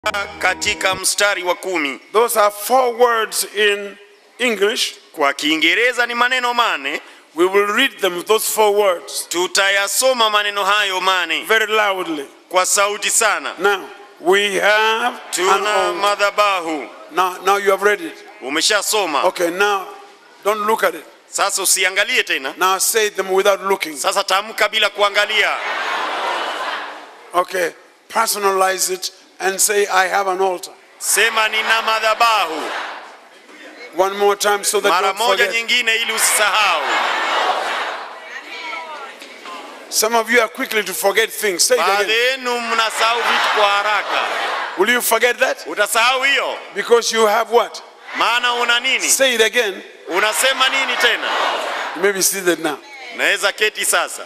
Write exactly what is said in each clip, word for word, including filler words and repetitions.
katika mstari wa kumi. Those are four words in English. Kwa Kiingereza ni maneno mane. We will read them, those four words. Tutayasoma maneno hayo mane very loudly. Kwa sauti sana. Now, we have tuna madhabahu. Now, now you have read it. Umeshasoma. Okay, now don't look at it. Sasa usiangalie tena. Now say them without looking. Sasa tamka bila kuangalia. Okay, personalize it and say I have an altar. Sema nina madhabahu. One more time so that mara don't moja forget. nyingine ili usisahau. Some of you are quickly to forget things. Say it again. Baadhi mnasahau vitu kwa haraka. Will you forget that? Utasahau hiyo. Because you have what? Maana una nini? Say it again. Unasema nini tena? You may be seated now. Naweza keti sasa.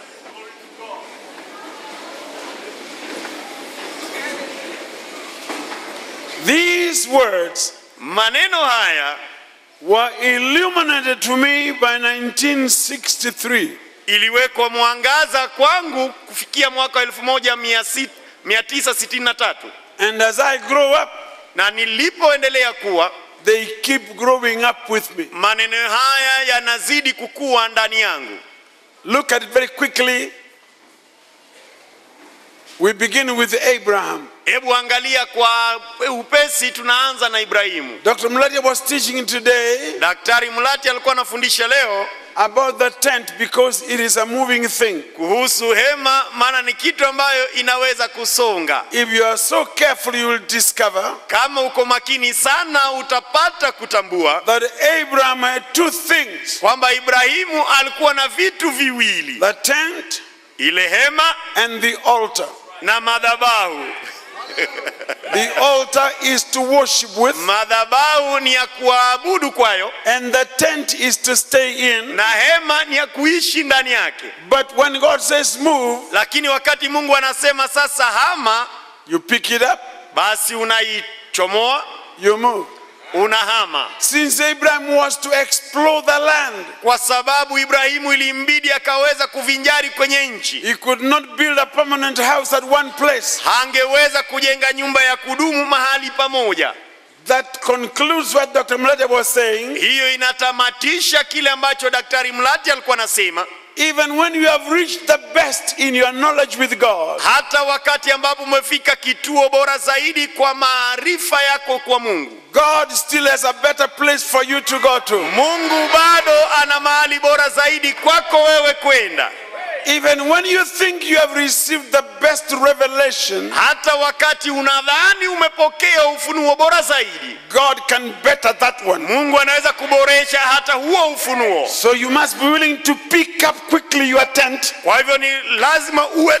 These words maneno haya were illuminated to me by nineteen sixty-three. Iliwekwa mwangaza kwangu kufikia mwaka elfu moja mia tisa sitini na tatu. And as I grow up, na nilipoendelea kuwa, they keep growing up with me. Maneno haya yanazidi kukua ndani yangu. Look at it very quickly. We begin with Abraham. Hebu angalia kwa upesi, tunaanza na Ibrahimu. Doctor Mulati was teaching today. Daktari Mulati alikuwa anafundisha leo about the tent because it is a moving thing. Kuhusu hema, maana ni kitu ambayo inaweza kusonga. If you are so careful, you will discover kama uko makini sana utapata kutambua that Abraham had two things. Kwamba Ibrahimu alikuwa na vitu viwili. The tent, ile hema, and the altar. Na madhabahu. The altar is to worship with. Madhabahu ni ya kuabudu kwayo. And the tent is to stay in. Na hema ni ya kuishi ndani yake. But when God says move, lakini wakati Mungu anasema sasa hama, you pick it up. Basi unaichomoa, you move. Unahama. Since Abraham was to explore the land, kwa sababu Ibrahimu ilimbidi akaweza kuvinjari kwenye nchi. He could not build a permanent house at one place. Hangeweza kujenga nyumba ya kudumu mahali pamoja. That concludes what Doctor Mulati was saying. Hiyo inatamatisha kile ambacho Daktari Mulati alikuwa anasema. Even when you have reached the best in your knowledge with God, hata wakati ambapo umefika kituo bora zaidi kwa maarifa yako kwa Mungu, God still has a better place for you to go to. Mungu bado ana mahali bora zaidi kwako wewe kwenda. Even when you think you have received the best revelation, hata wakati unadhani umepokea ufunuo bora zaidi, God can better that one. Mungu anaweza kuboresha hata huo ufunuo. So you must be willing to pick up quickly your tent. Kwa hivyo ni lazima uwe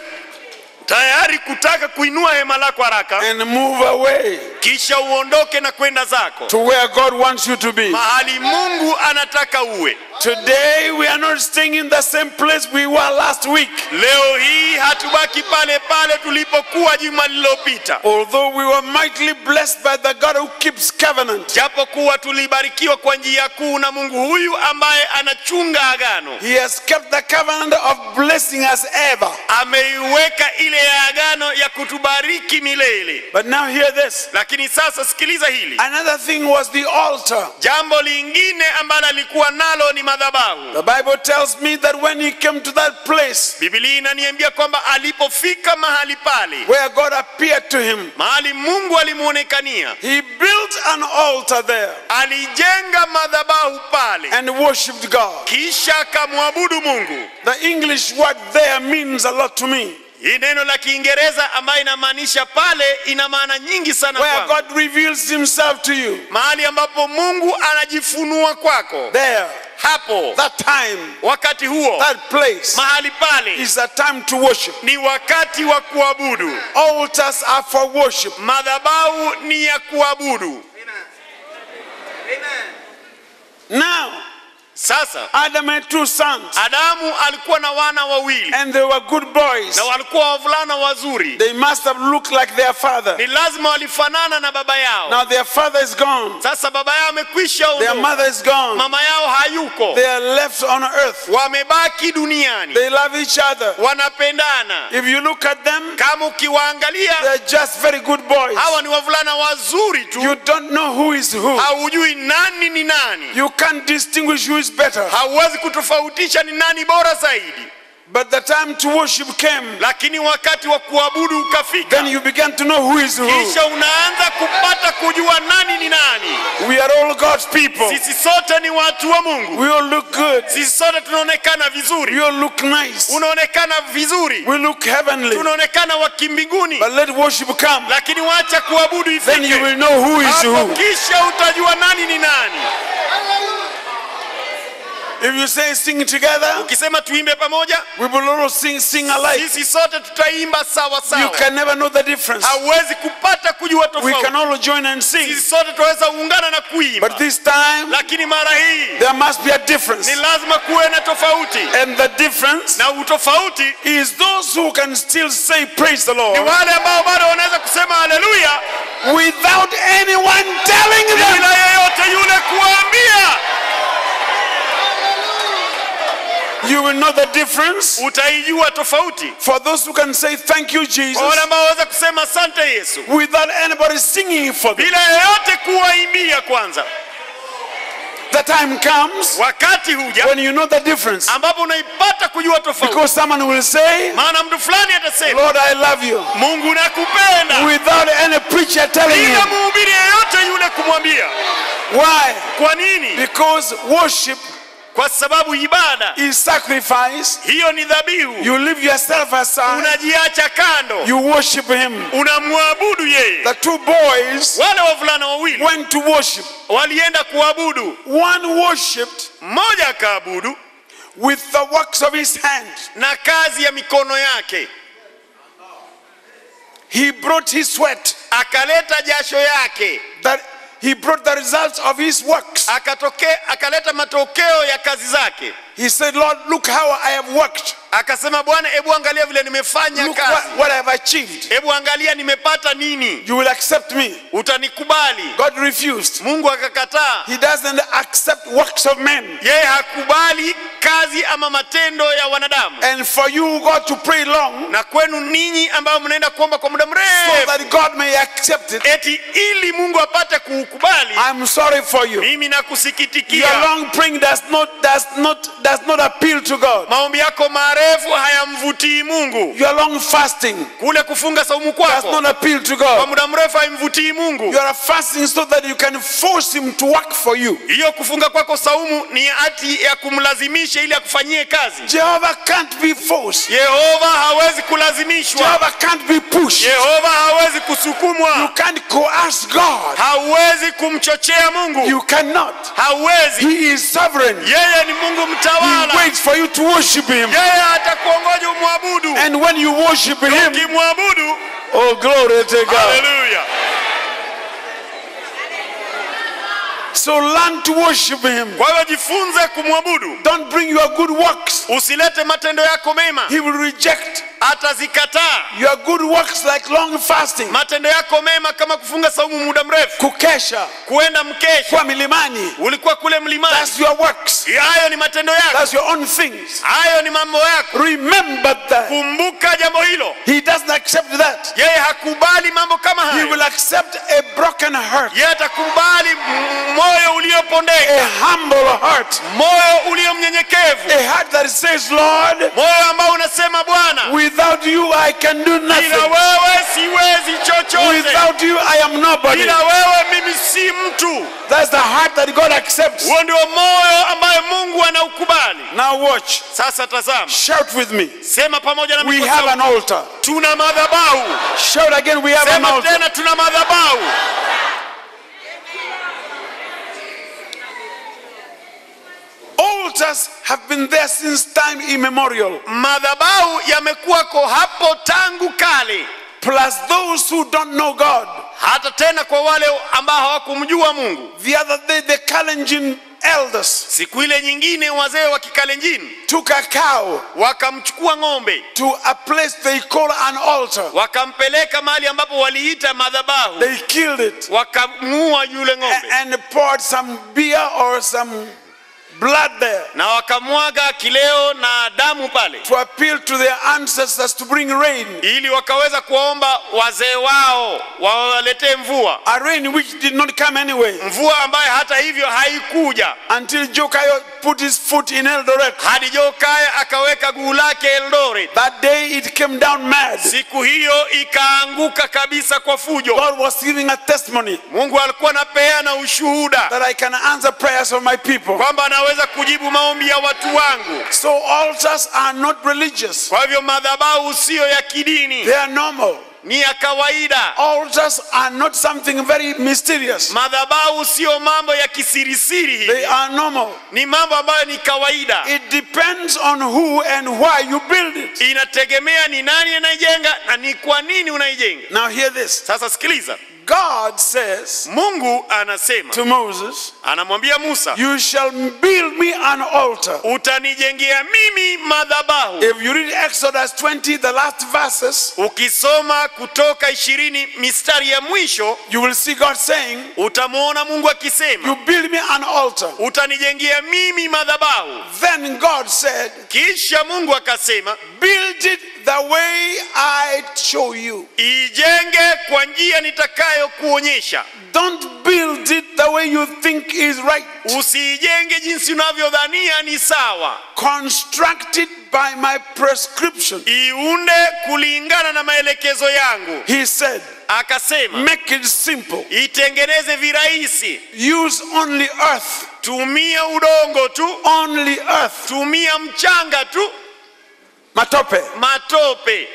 tayari kutaka kuinua hema lako haraka and move away, kisha uondoke na kwenda zako to where God wants you to be. Mahali Mungu anataka uwe. Today we are not staying in the same place we were last week. Leo hii hatubaki pale pale tulipokuwa juma lililopita. Although we were mightily blessed by the God who keeps covenant. Japokuwa tulibarikiwa kwa njia kuu na Mungu huyu ambaye anachunga agano. He has kept the covenant of blessing us ever. Ameiweka ile agano ya kutubariki milele. But now hear this. Lakini sasa sikiliza hili. Another thing was the altar. Jambo lingine ambalo alikuwa nalo ni madhabahu. The Bible tells me that when he came to that place, Biblia inaniambia kwamba alipofika mahali pale, where God appeared to him, mahali Mungu alimuonekania, he built an altar there. Alijenga madhabahu pale and worshipped God. Kisha akamwabudu Mungu. The English word there means a lot to me. Hii neno la Kiingereza ambayo inamaanisha pale ina maana nyingi sana where kwako. God reveals himself to you. Mahali ambapo Mungu anajifunua kwako. There. Hapo. That time. Wakati huo. That place. Mahali pale. Is a time to worship. Ni wakati wa kuabudu. Altars are for worship. Madhabahu ni ya kuabudu. Amen. Now, Sasa Adam had two sons, Adamu alikuwa na wana wawili and they were good boys. na walikuwa wavulana wazuri. They must have looked like their father. Ni lazima walifanana na baba yao. Now their father is gone. Sasa baba yao amekwisha Their ondoka. mother is gone. Mama yao hayuko. They are left on earth. Wamebaki duniani. They love each other. Wanapendana. If you look at them, Kama ukiwaangalia, they're just very good boys. hawa ni wavulana wazuri tu. You don't know who is who. Haujui nani ni nani. You can't distinguish who is better. Hauwezi kutofautisha ni nani bora zaidi. But the time to worship came. Lakini wakati wa kuabudu ukafika, Then you began to know who is who. kisha unaanza kupata kujua nani ni nani. We are all God's people. Sisi sote ni watu wa Mungu. We all look good. Sisi sote tunaonekana vizuri. We all look nice. Unaonekana vizuri. We look heavenly. Tunaonekana wa kimbinguni. But let worship come. Lakini wacha kuabudu ifike. Then you will know who is Hapo who. kisha utajua nani ni nani. If you say sing together, Ukisema tuimbe pamoja, we will all sing sing alike. sisi sote tutaimba sawa You sawa. can never know the difference. Hauwezi kupata kujua We tofauti. can all join and sing. Sisi sote tunaweza kuungana na kuimba. But this time, Lakini mara hii there must be a difference. ni lazima kuwe na tofauti. And the difference Na utofauti is those who can still say praise the ni Lord wale ambao bado wanaweza kusema haleluya without anyone telling them. bila yeyote yule kuambia. You will know the difference. Utaijua tofauti. For those who can say thank you, Jesus, Kwa wale ambao waweza kusema asante Yesu without anybody singing for them. bila yeyote kuwaimbia kwanza. The time comes Wakati huja when you know the difference. ambapo unaipata kujua tofauti. Because someone will say, Maana mtu fulani atasema, Lord, I love you, Mungu nakupenda, without any preacher telling bila him. mhubiri yeyote yule kumwambia. Why? Kwa nini? Because worship Kwa sababu ibada is sacrifice. hiyo ni dhabihu. You leave yourself aside. Unajiacha kando. You worship him. Unamwabudu yeye. The two boys Wale wavulana wawili went to worship. walienda kuabudu. One worshipped Mmoja akaabudu with the works of his hand. na kazi ya mikono yake. He brought his sweat. Akaleta jasho yake. That he brought the results of his works. Akatoke, akaleta matokeo ya kazi zake. He said, Lord, look how I have worked. Akasema, Bwana, hebu angalia vile nimefanya Look kazi. what, what I have achieved. Hebu angalia nimepata nini. You will accept me. Utanikubali. God refused. Mungu akakataa. He doesn't accept works of men. Yeye hakubali kazi ama matendo ya wanadamu. And for you, God, to pray long, Na kwenu ninyi ambao mnaenda kuomba kwa muda so mrefu that God may accept it, eti ili Mungu apate kukubali, I'm sorry for you. mimi Your nakusikitikia. long praying does not does not does not appeal to God. Maombi yako marefu hayamvutii Mungu. Your long fasting Kule kufunga saumu does kwako not appeal to kwa God. muda mrefu haimvutii Mungu. You are fasting so that you can force him to work for you. Hiyo kufunga kwako saumu ni hati ya kumlazimisha ili akufanyie kazi. Jehovah can't be forced. Yehova hawezi kulazimishwa. Jehovah can't be pushed. Yehova hawezi You kusukumwa. can't coerce God. Hauwezi kumchochea Mungu. You cannot. Hauwezi. He is sovereign. Yeye ni Mungu He mtawala. waits for you to worship him. Yeye atakuongoja umwabudu. And when you worship him, Ukimwabudu, oh glory to God. haleluya. So learn to worship him. Kwa hiyo jifunze kumwabudu. Don't bring your good works. Usilete matendo yako mema. He will reject Atazikataa. your good works like long fasting, Matendo yako mema kama kufunga saumu muda mrefu, kukesha, kuenda mkesha, kwa milimani. ulikuwa kule mlimani. That's your works. Hayo ni matendo yako. That's your own things. Hayo ni mambo yako. Remember that. Kumbuka jambo hilo. He doesn't accept that. Yeye hakubali mambo kama He hayo. will accept a broken heart, Yeye atakubali m- moyo uliopondeka, a humble heart, moyo uliomnyenyekevu, a heart that says, Lord, moyo ambao unasema, Bwana, without you I can do bila nothing. wewe siwezi chochote. Without you I am nobody. Bila wewe mimi si mtu. That's the heart that God accepts. Huo ndio moyo ambaye Mungu anaukubali. Now watch. Sasa tazama. Shout with me. Sema pamoja na We mimi. have an altar. Tuna madhabahu. Shout again, we have an Sema altar. tena, tuna madhabahu. Altars have been there since time immemorial. Madhabahu yamekuwako hapo tangu kale. Plus those who don't know God. Hata tena kwa wale ambao hawakumjua Mungu. The other day the Kalenjin elders Siku ile nyingine wazee wa Kikalenjin took a cow wakamchukua ng'ombe, to a place they call an altar. wakampeleka mahali ambapo waliita madhabahu, They killed it wakamuua yule ng'ombe and poured some beer or some blood there na wakamwaga kileo na damu pale, to appeal to their ancestors to bring rain. ili wakaweza kuomba wazee wao wawaletee mvua, A rain which did not come anyway mvua ambayo hata hivyo haikuja until Kayo put his foot in Eldoret. hadi Kayo akaweka guu lake Eldoret. That day it came down mad. Siku hiyo ikaanguka kabisa kwa fujo. God was giving a testimony Mungu alikuwa anapeana ushuhuda that I can answer prayers of my people. kwamba anaweza kujibu maombi ya watu wangu. So altars are not religious. Kwa hivyo madhabahu sio ya kidini, They are normal. ni ya kawaida. Altars are not something very mysterious. Madhabahu sio mambo ya kisirisiri hivi, They are normal. ni mambo ambayo ni kawaida. It depends on who and why you build it. Inategemea ni nani anaijenga na ni kwa nini unaijenga. Now hear this. Sasa sikiliza, God says Mungu anasema to Moses, anamwambia Musa, you shall build me an altar. utanijengea mimi madhabahu. If you read Exodus twenty, the last verses, Ukisoma Kutoka ishirini mistari ya mwisho, you will see God saying, utamuona Mungu akisema, you build me an altar. utanijengea mimi madhabahu. Then God said, Kisha Mungu akasema, build it the way I show you. ijenge kwa njia nitakayo kuonyesha. Don't build it the way you think is right. Usiijenge jinsi unavyodhania ni sawa. Construct it by my prescription. Iunde kulingana na maelekezo yangu. He said, Akasema, make it simple. itengeneze virahisi. Use only earth. Tumia udongo tu. Only earth. Tumia mchanga tu. Matope. Matope.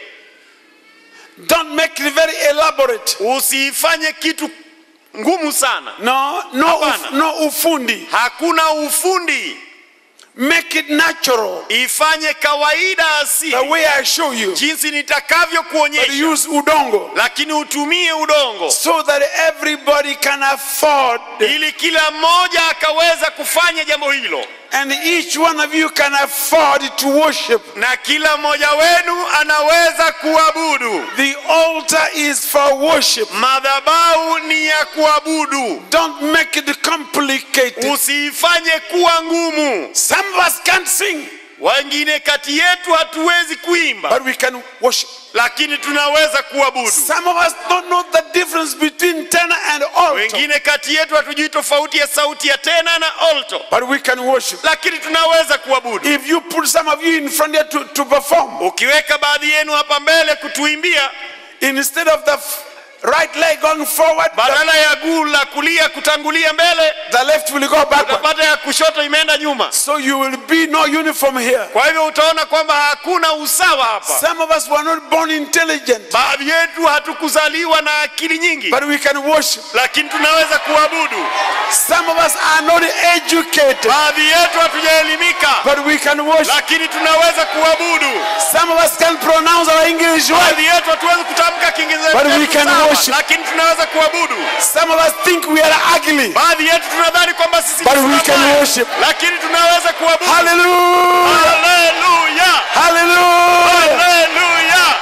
Don't make it very elaborate. Usifanye kitu ngumu sana. No, no, uf, no ufundi. Hakuna ufundi. Make it natural. Ifanye kawaida asili. The way I show you. Jinsi nitakavyo kuonyesha. But use udongo. Lakini utumie udongo. So that everybody can afford. Ili kila mmoja akaweza kufanya jambo hilo. And each one of you can afford to worship. Na kila mmoja wenu anaweza kuabudu. The altar is for worship. Madhabahu ni ya kuabudu. Don't make it complicated. Usifanye kuwa ngumu. Some of us can't sing. Wengine kati yetu hatuwezi kuimba. But we can worship. Lakini tunaweza kuabudu. Some of us don't know the difference between tenor and alto. Wengine kati yetu hatujui tofauti ya sauti ya tena na alto. But we can worship. Lakini tunaweza kuabudu. If you put some of you in front here to, to perform. Ukiweka baadhi yenu hapa mbele kutuimbia. Instead of the right leg going forward, badala ya guu la kulia kutangulia mbele, the left will go backward. Utapata ya kushoto imeenda nyuma. So you will be no uniform here. Kwa hivyo utaona kwamba hakuna usawa hapa. Some of us were not born intelligent. Baadhi yetu hatukuzaliwa na akili nyingi. But we can worship. Lakini tunaweza kuabudu. Some of us are not educated. Baadhi yetu hatujaelimika. But we can worship. Lakini tunaweza kuabudu. Some of us can pronounce our English well. Baadhi yetu hatuwezi kutamka Kiingereza. But we can worship. Lakini tunaweza kuabudu. Some of us think we are ugly. Baadhi yetu tunadhani kwamba sisi But we can worship. Lakini tunaweza kuabudu. Hallelujah. Hallelujah. Hallelujah. Hallelujah.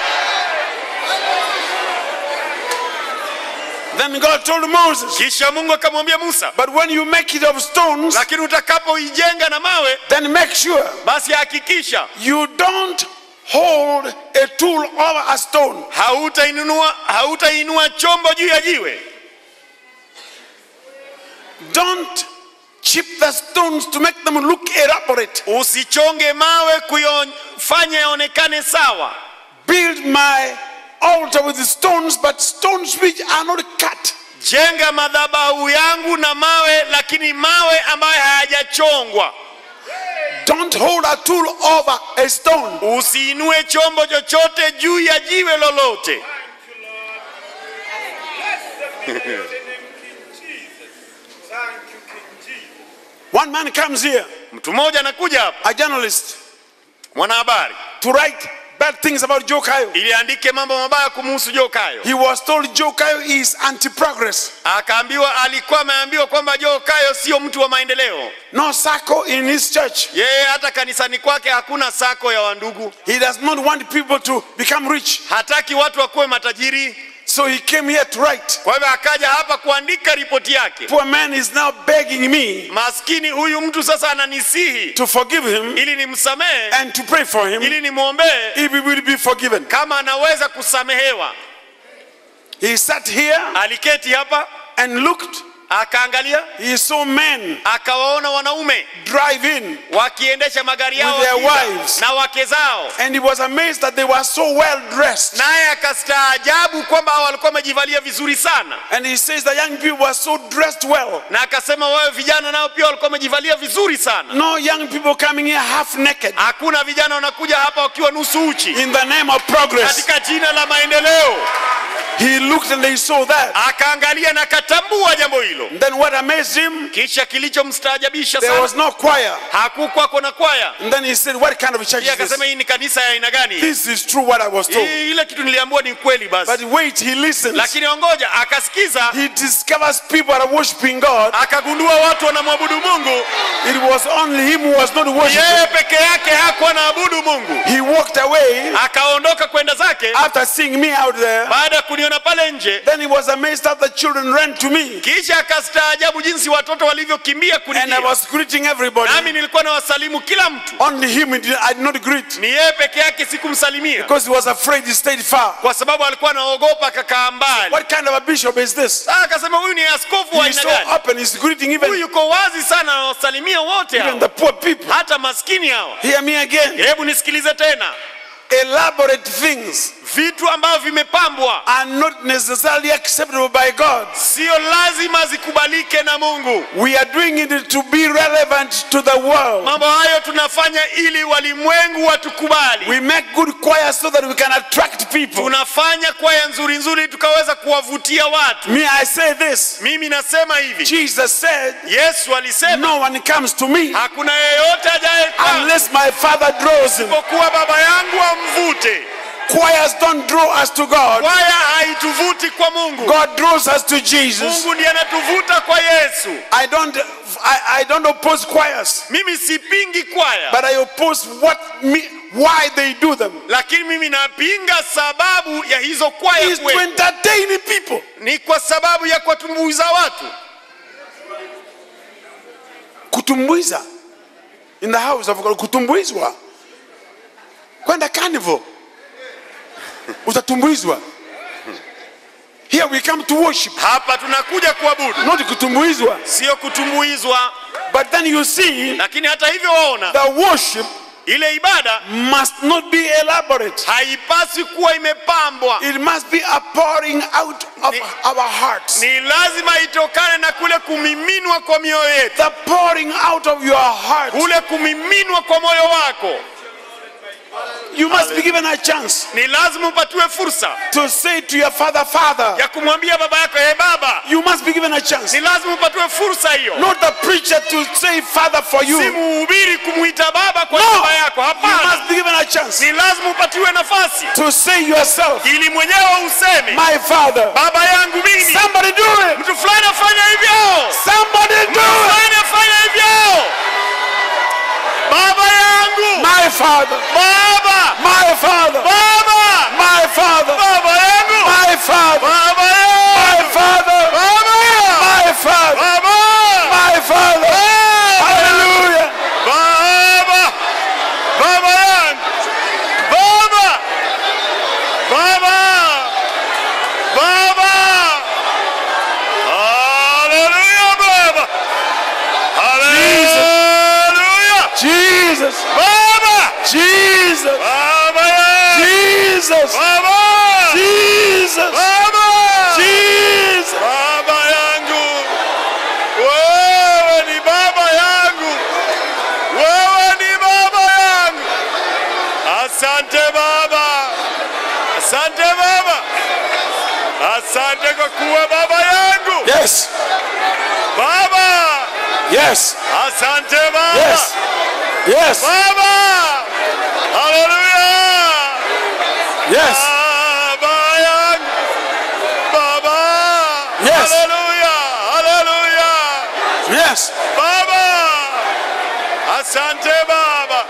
Then God told Moses, kisha Mungu akamwambia Musa, but when you make it of stones, lakini utakapoijenga na mawe, then make sure basi hakikisha you don't hold a tool over a stone. Hautainua hautainua chombo juu ya jiwe. Don't chip the stones to make them look elaborate. Usichonge mawe kuyafanya yaonekane sawa. Build my altar with the stones, but stones which are not cut. Jenga madhabahu yangu na mawe, lakini mawe ambayo hayajachongwa. Don't hold a tool over a stone. Usiinue chombo chochote juu ya jiwe lolote. One man comes here, mtu mmoja anakuja hapa, a journalist, mwanahabari, to write bad bad things about Joe Kayo. ili andike mambo mabaya kumhusu Joe Kayo. He was told Joe Kayo is anti-progress. Akaambiwa, alikuwa ameambiwa kwamba Joe Kayo sio mtu wa maendeleo. No circle in his church. Yeye hata kanisani kwake hakuna sako ya wandugu. He does not want people to become rich. Hataki watu wakuwe matajiri. So he came here to write. Kwa hivyo akaja hapa kuandika ripoti yake. Poor man is now begging me. Maskini huyu mtu sasa ananisihi To forgive him. ili nimsamehe And to pray for him. ili nimwombee If he will be forgiven. kama anaweza kusamehewa. He sat here. Aliketi hapa And looked. akaangalia, He saw men akawaona wanaume drive in wakiendesha magari yao with their wakija wives. na wake zao. And he was amazed that they were so well dressed. Naye akastaajabu kwamba hao walikuwa wamejivalia vizuri sana. And he says the young people were so dressed well. Na akasema wao vijana nao pia walikuwa wamejivalia vizuri sana. No young people coming here half naked. Hakuna vijana wanakuja hapa wakiwa nusu uchi. In the name of progress. Katika jina la maendeleo. He looked and they saw that. Akaangalia na katambua jambo hilo. Then what amazed him? Kisha kilichomstaajabisha There sana, was no choir. hakukuwa kuna kwaya. And then he said, what kind of church Yeye is this? akasema hii ni kanisa ya aina gani? This is true what I was told. Hii ile kitu niliambiwa ni kweli basi. But wait, he listens. Lakini ongoja, akasikiza, He discovers people are worshiping God. akagundua watu wanamwabudu Mungu. It was only him who was not worshiping. Yeye peke yake hakuwa anaabudu Mungu. He walked away Akaondoka kwenda zake after seeing me out there. baada ya kuniona pale nje. Then he was amazed that the children ran to me. Kisha akastaajabu jinsi watoto walivyokimbia And I kunijia. was greeting everybody. Nami nilikuwa na wasalimu kila mtu. Only him I did not greet. Ni yeye peke yake sikumsalimia. Because he was afraid he stayed far. Kwa sababu alikuwa anaogopa akakaa mbali. What kind of a bishop is this? Sasa akasema huyu ni askofu wa He's aina so gani? open, he's greeting Huyu even, yuko wazi sana anawasalimia wote even hao. the poor people. Hata maskini hawa. Hear me again. Hebu nisikilize tena. Elaborate things Vitu ambavyo vimepambwa are not necessarily acceptable by God. sio lazima zikubalike na Mungu. We are doing it to be relevant to the world. Mambo hayo tunafanya ili walimwengu watukubali. We make good choirs so that we can attract people. Tunafanya kwaya nzuri nzuri tukaweza kuwavutia watu. Me, I say this. Mimi nasema hivi. Jesus said, Yesu alisema no one comes to me hakuna yeyote ajaye kwangu unless my Father draws him. isipokuwa Baba yangu amvute. Choirs don't draw us to God. Kwaya haituvuti kwa Mungu. God draws us to Jesus. Mungu ndiye anatuvuta kwa Yesu. I don't, I, I don't oppose choirs, Mimi sipingi kwaya, but I oppose what me, why they do them. lakini mimi napinga sababu ya hizo kwaya Is to kuwepo. entertain people. Ni kwa sababu ya kuwatumbuiza watu. Kutumbuiza in the house of God. Kutumbuizwa kwenda carnival utatumbuizwa. Here we come to worship, Hapa tunakuja kuabudu, not kutumbuizwa. sio kutumbuizwa. But then you see, Lakini hata hivyo waona, the worship ile ibada must not be elaborate. haipasi kuwa imepambwa. It must be a pouring out of Ni- our hearts. Ni lazima itokane na kule kumiminwa kwa mioyo yetu. The pouring out of your heart. Kule kumiminwa kwa moyo wako. You must be given a chance Ni lazima upatiwe fursa to say to your father, Father. ya kumwambia baba yako, "Hey baba." You must be given a chance. Ni lazima upatiwe fursa hiyo. Not the preacher to say Father for you. Si No. mhubiri kumuita baba kwa baba yako. You Hapana. must be given a chance Ni lazima upatiwe nafasi to say yourself, ili mwenyewe useme, my Father. "Baba yangu mimi." Somebody do it. Mtu fulani afanya hivyo. Somebody Mtu do it. fulani afanya hivyo. Baba yangu. My Father. Baba. My Father. Baba. My Father. Baba yangu. My Father. Baba My yangu. Father. Baba. My Father. Baba. My Father. Hallelujah. Baba. Baba yangu. Baba. Baba. Baba. Hallelujah, Baba. Hallelujah. Jesus. Baba. Jesus. Baba yangu. Jesus. Baba. Jesus. Baba. Jesus. Baba yangu. Wewe ni baba yangu. Wewe ni baba yangu. Asante Baba. Asante Baba. Asante kwa kuwa baba yangu. Yes. Baba. Yes. Asante Baba. Yes. Yes. Baba. Hallelujah. Yes. Baba yangu. Baba. Yes. Hallelujah. Hallelujah. Yes. Baba. Asante Baba.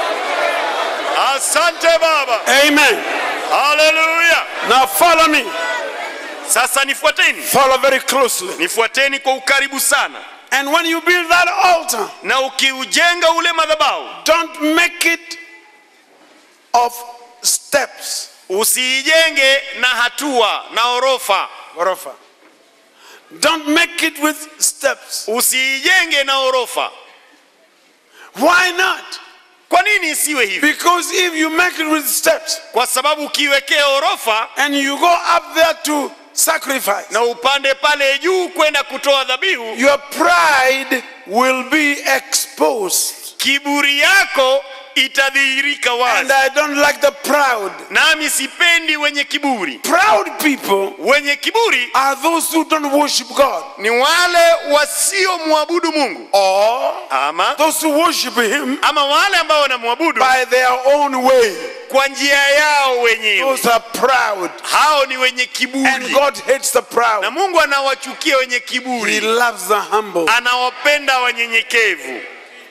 Asante Baba. Amen. Hallelujah. Now follow me. Sasa nifuateni. Follow very closely. Nifuateni kwa ukaribu sana. And when you build that altar, Na ukiujenga ule madhabahu, don't make it of steps. usiijenge na hatua na orofa. Orofa. Don't make it with steps. Usiijenge na orofa. Why not? Kwa nini isiwe hivi? Because if you make it with steps Kwa sababu ukiwekea orofa and you go up there to sacrifice, na upande pale juu kwenda kutoa dhabihu, your pride will be exposed. kiburi yako itadhihirika And wazi. I don't like the proud. Nami sipendi wenye kiburi. Proud people Wenye kiburi are those who don't worship God, ni wale wasiomwabudu Mungu, or ama those who worship Him ama wale ambao wanamwabudu by their own way. kwa njia yao wenyewe. Those are proud. Hao ni wenye And kiburi, God hates the na proud. Mungu anawachukia wenye He kiburi, loves the humble. anawapenda wanyenyekevu.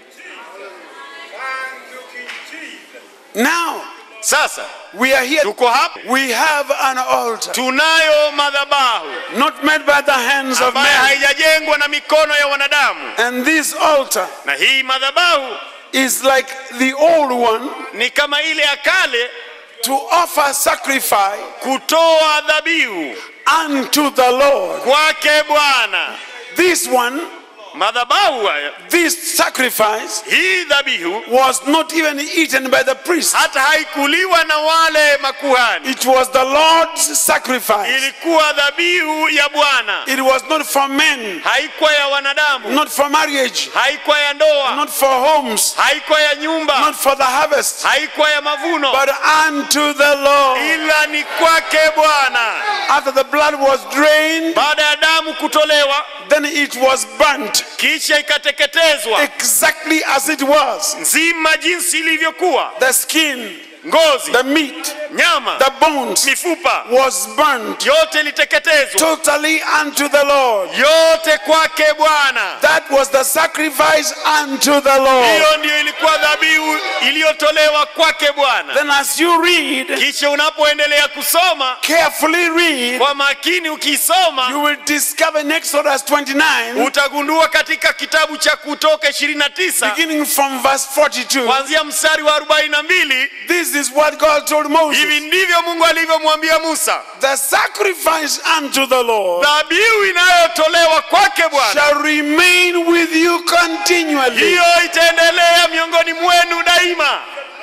Now, Sasa we are here. tuko hapa, We have an altar, tunayo madhabahu not made by the hands of ambayo men. haijajengwa na mikono ya wanadamu, And this altar na hii madhabahu is like the old one ni kama ile ya kale, to offer sacrifice kutoa dhabihu unto the Lord. kwake Bwana. This one, Madhabahu haya, this sacrifice hii dhabihu was not even eaten by the priest. hata haikuliwa na wale makuhani, It was the Lord's sacrifice. ilikuwa dhabihu ya Bwana. It was not for men, Haikuwa ya wanadamu, not for marriage, haikuwa ya ndoa, not for homes, haikuwa ya nyumba, not for the harvest, haikuwa ya mavuno, but unto the Lord. ila ni kwake Bwana. After the blood was drained, Baada ya damu kutolewa, then it was burnt kisha ikateketezwa exactly as it was. nzima jinsi ilivyokuwa, The skin, ngozi, the meat, nyama, the bones mifupa, was burnt yote iliteketezwa, totally unto the Lord. yote kwake Bwana. That was the sacrifice unto the Lord. Hiyo ndio ilikuwa dhabihu iliyotolewa kwake Bwana. Then as you read, Kisha unapoendelea kusoma carefully read, kwa makini, ukisoma you will discover in Exodus twenty-nine, utagundua katika kitabu cha Kutoka ishirini na tisa beginning from verse forty-two, kuanzia mstari wa arobaini na mbili, this is what God told Moses. hivi ndivyo Mungu alivyomwambia Musa: The sacrifice unto the Lord dhabihu inayotolewa kwake Bwana, shall remain with you continually. hiyo itaendelea miongoni mwenu daima.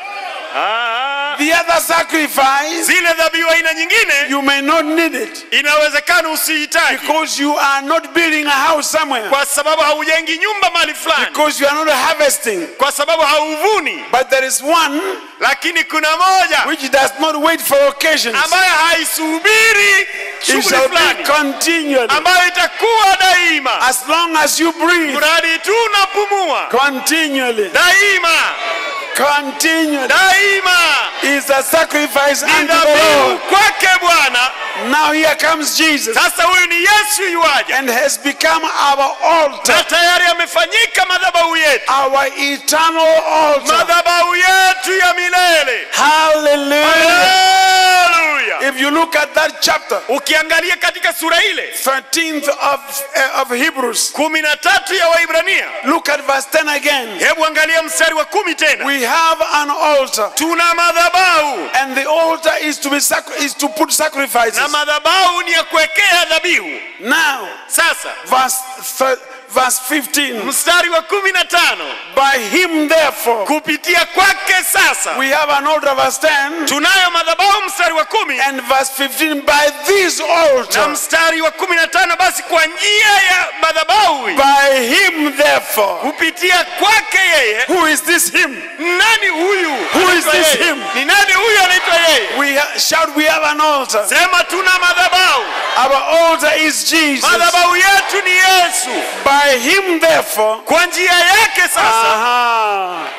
Ah, The other sacrifice, zile dhabihu aina nyingine you may not need it inawezekana usihitaji, because you are not building a house somewhere, kwa sababu haujengi nyumba mahali fulani, because you are not harvesting. kwa sababu hauvuni. But there is one Lakini kuna moja which does not wait for occasions. ambayo haisubiri It shughuli shall be fulani, continually. ambayo itakuwa daima, As long as you breathe, mradi tu unapumua. continually, Daima, continually daima is a sacrifice ni unto the dhabihu Lord. kwake Bwana. Now here comes Jesus Sasa huyu ni Yesu yuaja, and has become our altar, na tayari amefanyika madhabahu yetu, our eternal altar. madhabahu yetu ya milele. Hallelujah. Haleluya! If you look at that chapter, Ukiangalia katika sura ile thirteenth of, uh, of Hebrews, kumi na tatu ya Waibrania, look at verse ten again. hebu angalia mstari wa kumi tena. We have an altar, Tuna madhabahu, and the altar is to be sacri- is to put sacrifices. na madhabahu ni ya kuwekea dhabihu. Now, Sasa verse thir- verse fifteen. mstari wa kumi na tano, By him, therefore, kupitia kwake sasa we have an altar. Verse ten tunayo madhabahu. Mstari wa kumi and verse fifteen. By this na altar, mstari wa kumi na tano, basi kwa njia ya madhabahu, by him, therefore. kupitia kwake yeye. Who is this him? Nani huyu? Who is Anaitwa this yeye. him? Ni nani huyu anaitwa yeye? We ha- shout, we have an altar. Sema tuna madhabahu. Our altar is Jesus. Madhabahu yetu ni Yesu. By him, therefore, Kwa njia yake sasa, aha,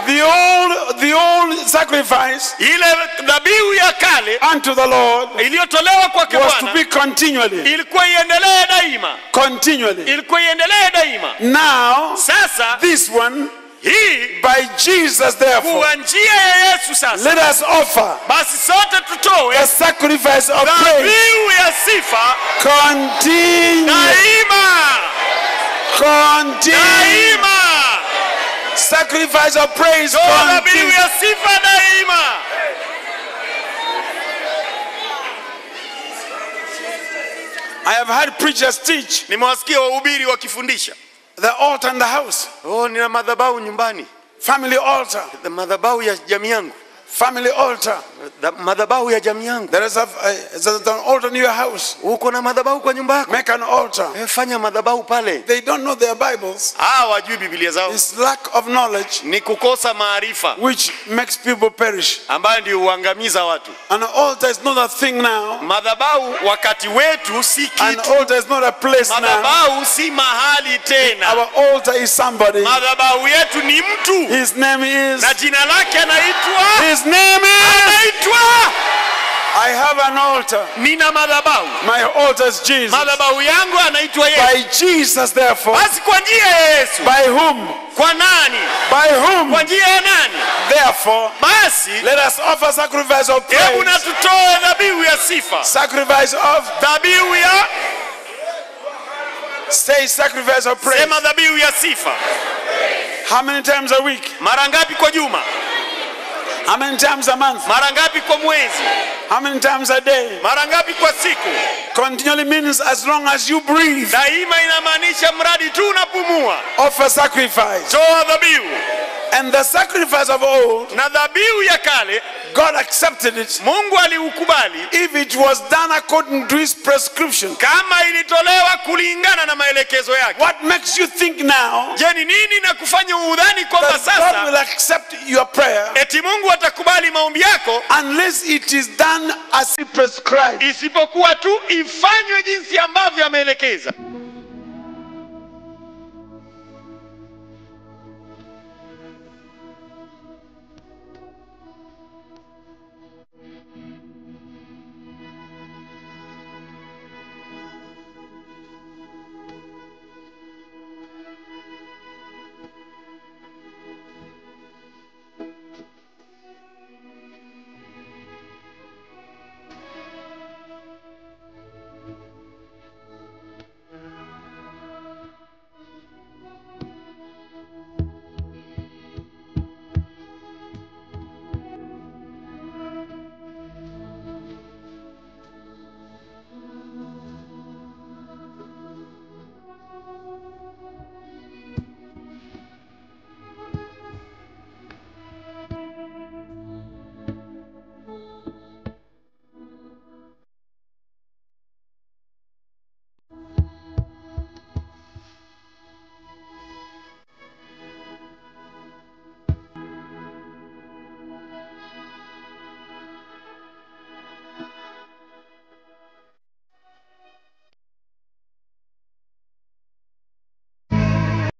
The old, the old sacrifice ile dhabihu ya kale unto the Lord iliyotolewa kwa was to Bwana be continually. ilikuwa iendelee daima, Continually. ilikuwa iendelee daima. Now, Sasa this one, hii by Jesus, therefore, kwa njia ya Yesu sasa, let us offer basi sote tutoe the sacrifice of praise dhabihu ya sifa continue. daima, Continue. daima. Sacrifice of praise Toa dhabihu continue. ya sifa daima. I have heard preachers teach Nimewasikia wahubiri wakifundisha, the altar in the house, oh, nina madhabahu nyumbani, family altar, madhabahu ya jamii yangu, family altar. madhabahu ya jamii yangu. There is a, a, there's an altar in your house. Uko na madhabahu kwa nyumba yako, Make an altar. eh, fanya madhabahu pale. They don't know their Bibles. Ah, wajui Biblia zao. It's lack of knowledge Ni kukosa maarifa which makes people perish. ambayo ndio huangamiza watu. An altar is not a thing now. Madhabahu wakati wetu si An kitu. altar is not a place now. Madhabahu si mahali tena. Our altar is somebody. Madhabahu yetu ni mtu, His name is. na jina lake anaitwa His name is. anaitwa I have an altar. nina madhabahu. My altar is Jesus. Madhabahu yangu anaitwa Yesu. By Jesus, therefore. Basi kwa njia ya Yesu. By whom? Kwa nani? By whom? Kwa njia ya nani? Therefore, Basi let us offer sacrifice of hebu na praise. tutoe dhabihu ya sifa. Sacrifice of. Dhabihu ya Say sacrifice of praise. sema dhabihu ya sifa. How many times a week? Mara ngapi kwa juma? How many times a month? Mara ngapi kwa mwezi? How many times a day? Mara ngapi kwa siku? Continually means as long as you breathe. Daima inamaanisha mradi tu unapumua. Offer sacrifice. Toa dhabihu. And the sacrifice of old, Na dhabihu ya kale God accepted it Mungu aliukubali if it was done according to his prescription. kama ilitolewa kulingana na maelekezo yake. What makes you think now Je, ni nini na kufanya udhani kwamba that God will sasa accept your prayer eti Mungu atakubali maombi yako unless it is done as he prescribed? isipokuwa tu ifanywe jinsi ambavyo ameelekeza?